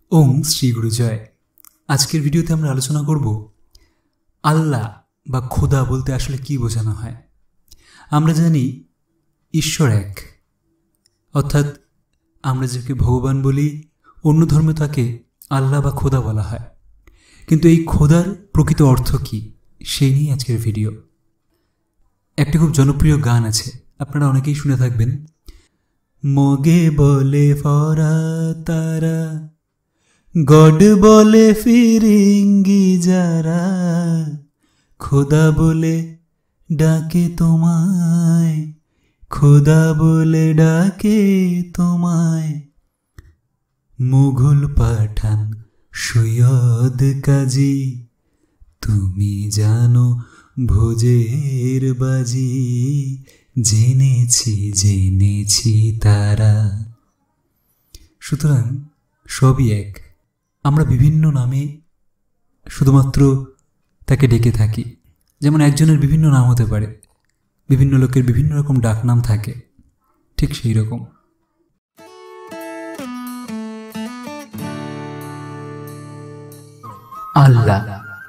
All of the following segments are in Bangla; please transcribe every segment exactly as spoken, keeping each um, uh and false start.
ওম শ্রী গুরু জয়। আজকের ভিডিওতে আমরা আলোচনা করব আল্লাহ বা খোদা বলতে আসলে কি বোঝানো হয়। আমরা জানি ঈশ্বর এক, অর্থাৎ আমরা যাকে ভগবান বলি, অন্য ধর্মে তাকে আল্লাহ বা খোদা বলা হয়। কিন্তু এই খোদার প্রকৃত অর্থ কি, সেই নিয়ে আজকের ভিডিও। একটা খুব জনপ্রিয় গান আছে, আপনারা অনেকেই শুনে থাকবেন। মগে বলে ফরা তারা, গড বলে ফিরিঙ্গি যারা, খোদা বলে ডাকে তোমায়, খোদা বলে ডাকে তোমায়। মুঘল পাঠান সৈয়দ কাজী, তুমি জানো ভোজের বাজি, জেনেছি জেনেছি তারা। সুতরাং সবই এক, আমরা বিভিন্ন নামে শুধুমাত্র তাকে ডেকে থাকি। যেমন একজনের বিভিন্ন নাম হতে পারে, বিভিন্ন লোকের বিভিন্ন রকম ডাকনাম থাকে, ঠিক সেই রকম আল্লাহ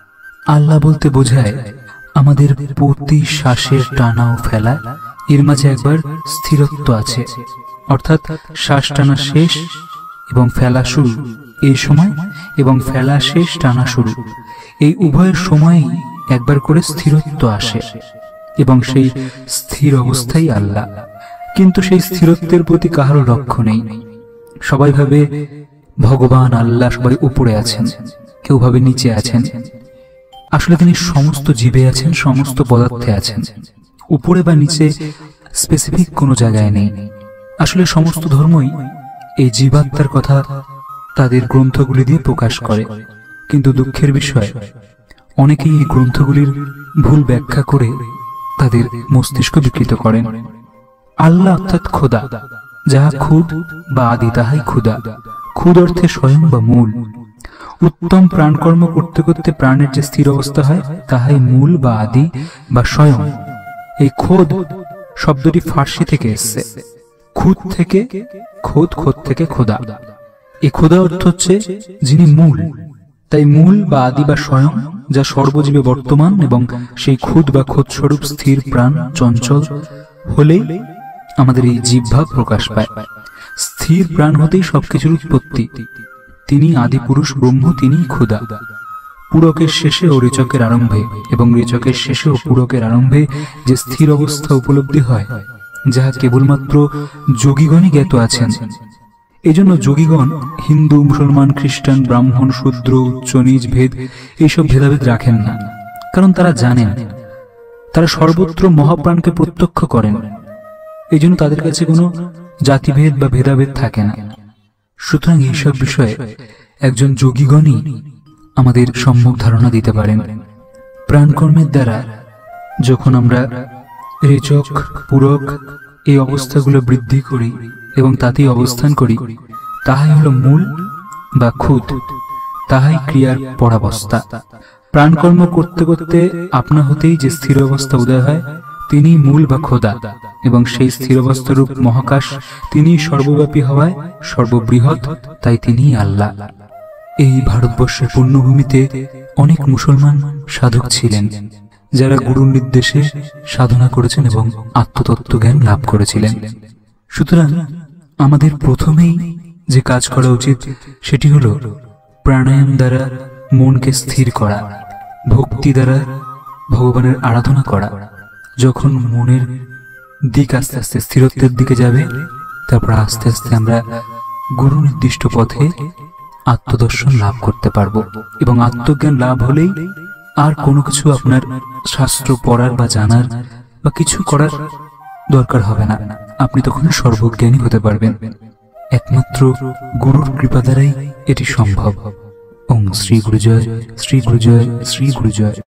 আল্লাহ বলতে বোঝায় আমাদের প্রতি শ্বাসের টানা ও ফেলা, এর মাঝে একবার স্থিরত্ব আছে, অর্থাৎ শ্বাস টানা শেষ এবং ফেলা শুরু এই সময়, এবং ফেলা শেষ টানা শুরু এই উভয়ের সময়ই একবার করে স্থিরত্ব আসে, এবং সেই স্থির অবস্থাই আল্লাহ। কিন্তু সেই স্থিরত্বের প্রতি কাহারও লক্ষ্য নেই। সবাই ভাবে ভগবান আল্লাহ সবাই উপরে আছেন, কেউ ভাবে নিচে আছেন। আসলে তিনি সমস্ত জীবে আছেন, সমস্ত পদার্থে আছেন। উপরে বা নিচে স্পেসিফিক কোনো জায়গায় নেই। আসলে সমস্ত ধর্মই এই জীবাত্মার কথা তাদের গ্রন্থগুলি দিয়ে প্রকাশ করে, কিন্তু দুঃখের বিষয় অনেকেই এই গ্রন্থগুলির ভুল ব্যাখ্যা করে তাদের মস্তিষ্ক বিকৃত করেন। আল্লাহ অর্থাৎ খোদা, যাহা খুদ বা আদি তাহাই ক্ষুদা। খুদ অর্থে স্বয়ং বা মূল। উত্তম প্রাণকর্ম করতে করতে প্রাণের যে স্থির অবস্থা হয় তাহাই মূল বা আদি বা স্বয়ং। এই খোদ শব্দটি ফার্সি থেকে এসছে, খুদ থেকে খোদ, খোদ থেকে খোদা। এই খোদা অর্থ হচ্ছে যিনি মূল। তাই মূল বা আদি বা স্বয়ং, যা সর্বজীবে বর্তমান, এবং সেই খুদ বা খোদ স্বরূপ স্থির প্রাণ চঞ্চল হলেই আমাদের এই জীবভাব প্রকাশ পায়। স্থির প্রাণ হতেই সবকিছুর উৎপত্তি। তিনি আদি পুরুষ ব্রহ্ম, তিনি খোদা। পুরকের শেষে ও রেচকের আরম্ভে, এবং রেচকের শেষে ও পুরকের আরম্ভে যে স্থির অবস্থা উপলব্ধি হয়, যাহা কেবলমাত্র যোগীগণই জ্ঞাত আছেন। এজন্য যোগীগণ হিন্দু, মুসলমান, খ্রিস্টান, ব্রাহ্মণ, শূদ্র, উচ্চ নিচ ভেদ এইসব ভেদাভেদ রাখেন না, কারণ তারা জানেন, তারা সর্বত্র মহাপ্রাণকে প্রত্যক্ষ করেন। এই জন্য তাদের কাছে কোনো জাতিভেদ বা ভেদাভেদ থাকে না। সুতরাং এইসব বিষয়ে একজন যোগীগণই আমাদের সম্যক ধারণা দিতে পারেন। প্রাণকর্মের দ্বারা যখন আমরা রেচক, পূরক এই অবস্থাগুলো বৃদ্ধি করি এবং তাতেই অবস্থান করি, তাহাই হল মূল বা খুদ, তাহাই ক্রিয়ার পরাবস্থা। প্রাণকর্ম করতে করতে আপনা হতেই যে স্থির অবস্থা উদয় হয়, তিনি মূল বা খোদা, এবং সেই স্থির অবস্থারূপ মহাকাশ তিনি সর্বব্যাপী হওয়ায় সর্ববৃহৎ, তাই তিনি আল্লাহ। এই ভারতবর্ষের পুণ্যভূমিতে অনেক মুসলমান সাধক ছিলেন, যারা গুরুর নির্দেশে সাধনা করেছেন এবং আত্মতত্ত্ব জ্ঞান লাভ করেছিলেন। সুতরাং আমাদের প্রথমেই যে কাজ করা উচিত সেটি হল প্রাণায়াম দ্বারা মনকে স্থির করা, ভক্তি দ্বারা ভগবানের আরাধনা করা। যখন মনের দিক আস্তে আস্তে স্থিরত্বের দিকে যাবে, তারপর আস্তে আস্তে আমরা গুরু নির্দিষ্ট পথে আত্মদর্শন লাভ করতে পারবো, এবং আত্মজ্ঞান লাভ হলেই আর কোনো কিছু আপনার শাস্ত্র পড়ার বা জানার বা কিছু করার দরকার হবে না। আপনি তখন সর্বজ্ঞানী হতে পারবেন। একমাত্র গুরুর কৃপা দ্বারাই এটি সম্ভব। ওম শ্রী গুরু জয়, শ্রী গুরু জয়, শ্রী গুরু জয়।